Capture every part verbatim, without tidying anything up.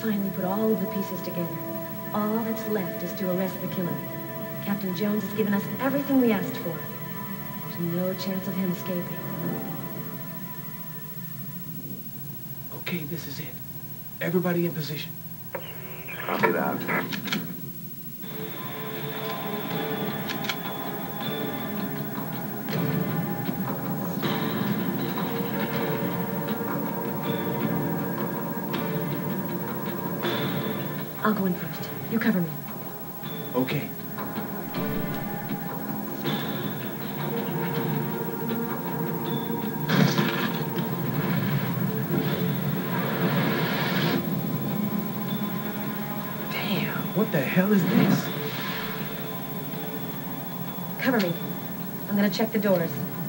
finally put all of the pieces together. All that's left is to arrest the killer. Captain Jones has given us everything we asked for. There's no chance of him escaping. Okay, this is it. Everybody in position. Copy that. I'll go in first. You cover me. Okay. What the hell is this? Cover me. I'm gonna check the doors.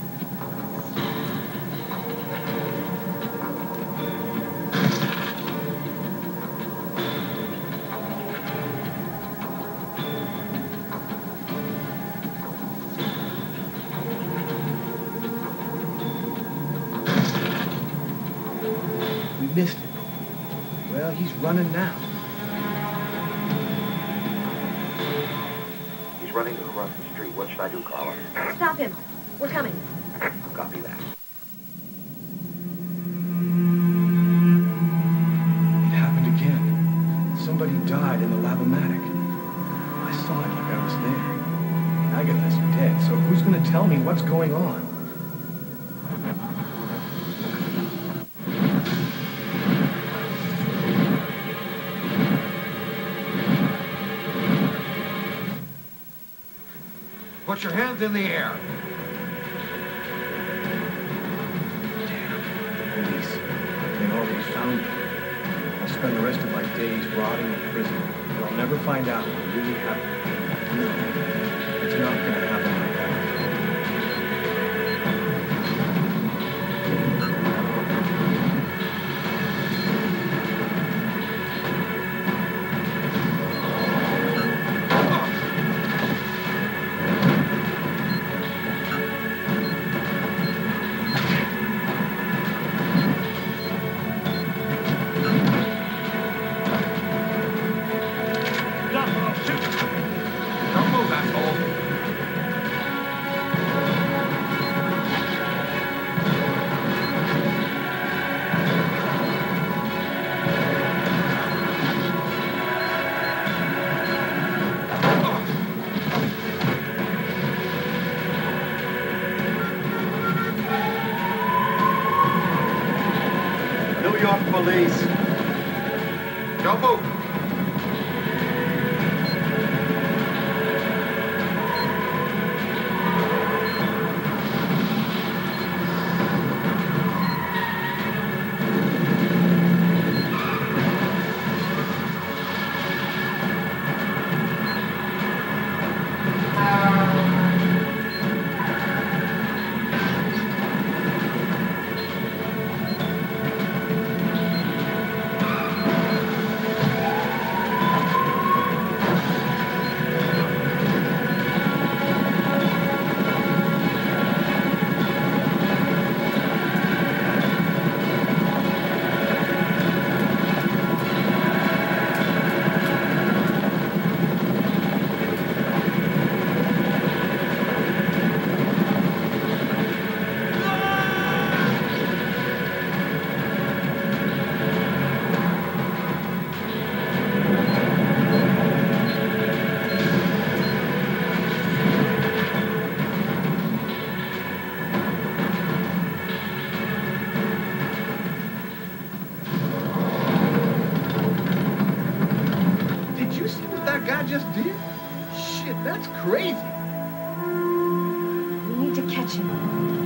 We missed him. Well, he's running now. Running across the street. What should I do, Carla? Stop him. We're coming. Copy that. It happened again. Somebody died in the Lavomatic. I saw it like I was there. Agatha's dead, so who's gonna tell me what's going on? Put your hands in the air. Damn. Police. They already found me. I'll spend the rest of my days rotting in prison, but I'll never find out what really happened. No. It's not gonna happen like that. Police. Don't move. Just did? Shit, that's crazy. We need to catch him.